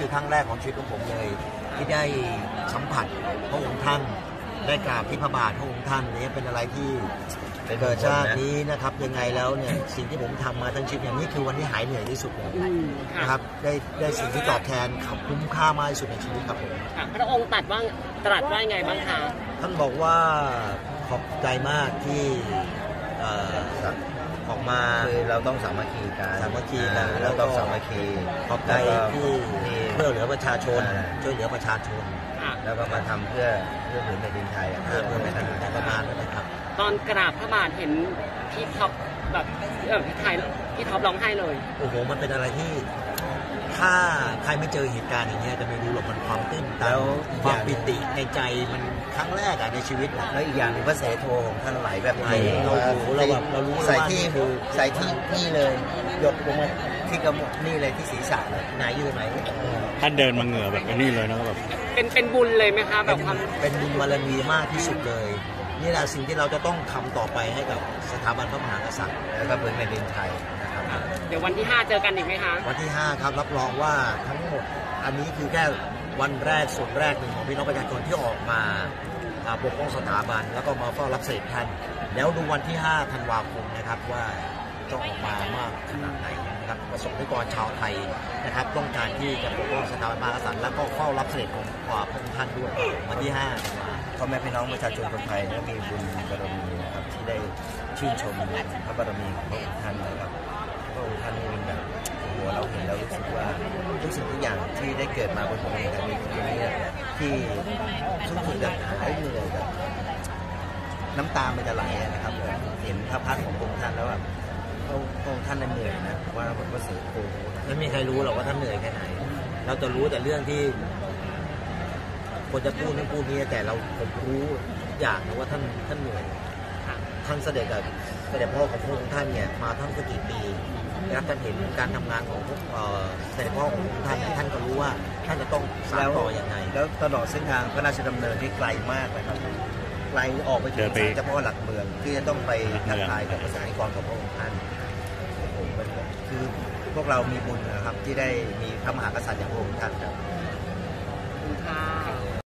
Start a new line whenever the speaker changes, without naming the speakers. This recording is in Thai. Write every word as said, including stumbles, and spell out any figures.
คือครั้งแรกของชีวิตของผมเลยที่ได้สัมผัสพระองค์ท่านได้กราบที่พระบาทพระองค์ท่านนี้เป็นอะไรที่เกิดชาตินี้นะครับยังไงแล้วเนี่ยสิ่งที่ผมทำมาทั้งชีวิตอย่างนี้คือวันที่หายเหนื่อยที่สุดเลยนะครับได้ได้สิ่งที่ตอบแทนคุ้มค่ามากที่สุดในชีวิตครับผม
พระองค์ตรัสว่าตรัสว่าไงบ้างคะ
ท่านบอกว่าขอบใจมากที่ออกมา
คือเราต้องสามัคคีกัน
สามัคคีกัน
เราต้องสามัคคี
ขอบใจที่เพื่อเหลือประชาชนช่วยเหลือประชาชน
แล้วก็มาทำเพื่อเพื่อผืนแผ่นดินไทย
เพื่อเพื่อแผ่นดินไทยประมาณนั้นนะครับ
ตอนกราบพระบาทเห็นพี่ท็อปแบบเออพี่ไทยพี่ท็อปร้องไห้เลย
โอ้โหมันเป็นอะไรที่ถ้าใครไม่เจอเหตุการณ์อย่างเงี้ยจะไม่รู้หรอกมันความตื้นตันความปิติในใจมันครั้งแรกอะในชีวิต
แล้วอีกอย่างหนึ่งพระเสโทของท่านไหลแบบไหน
เราเราแบบเรารู้
ใส่ที่ใส่ที่นี่เลยหยดลงมาที่กระหม่อมนี่เลยที่ศีรษะเลย
ไหนอยู่ไหน
ท่านเดินมาเหงื่อแบบนี้เลยนะแบบ
เป็นเป็นบุญเลยไหมคะแบบความ
เป็นบุญบารมีมากที่สุดเลยนี่แหละสิ่งที่เราจะต้องทำต่อไปให้กับสถาบันพระมหากษัตริย์
และก็ผืนแผ่นดินไทยนะครับ
เดี๋ยววันที่ห้าเจอกันอีกไหมคะ
วันที่ห้าครับรับรองว่าทั้งหมดอันนี้คือแค่วันแรกส่วนแรกหนึ่งของพี่น้องประชาชนที่ออกมาปกป้องสถาบันแล้วก็มาเฝ้ารับเสด็จท่านแล้วดูวันที่ห้าธันวาคมนะครับว่าจะออกมามากขนาดไหนนะครับประสบนิกรชาวไทยนะครับต้องการที่จะปกป้องสถาบันพระมหากษัตริย์แล้วก็เฝ้ารับเสด็จของพระองค์ท่านด้วยวันที่ห้า
พ่อแม่พี่น้องประชาชนคนไทยได้มีบุญบารมีนะครับที่ได้ชื่นชมพระบารมีของพระองค์ท่านนะครับพระองค์ท่านนี่เป็นแบบโอ้โหเราเห็นแล้วรู้สึกว่าทุกสิ่งทุกอย่างที่ได้เกิดมาบนแผ่นดินไทยมีตรงนี้ที่ทุกสิ่งจะหายไปเลยแบบน้ำตามันจะไหลนะครับเห็นพระพักตร์ของพระองค์ท่านแล้วแบบพระองค์ท่านเหนื่อยนะว่าพระเสด็จโอ้
ไม่มีใครรู้หรอกว่าท่านเหนื่อยแค่ไหนเราจะรู้แต่เรื่องที่คนจะพูดนั่นพูดนี้แต่เราผมรู้อย่างนะว่าท่านท่านเหนื่อยท่านเสด็จกับเสด็จพ่อของพระองค์ท่านเนี่ยมาทั้งกี่ปีแล้วท่านเห็นการทำงานของพวกเสด็จพ่อของท่านท่านก็รู้ว่าท่านจะต้องสานต่ออย่างไร
แล้วตลอดเส้นทางพระราชดำเนินที่ไกลมากนะครับไกลออกไปถึงศาลเจ้าพ่อหลักเมืองที่จะต้องไปทักทายกับประสานนิกรของพระองค์ท่านผมเป็นคือพวกเรามีบุญนะครับที่ได้มีพระมหากษัตริย์อย่างพระองค์ท่านครับ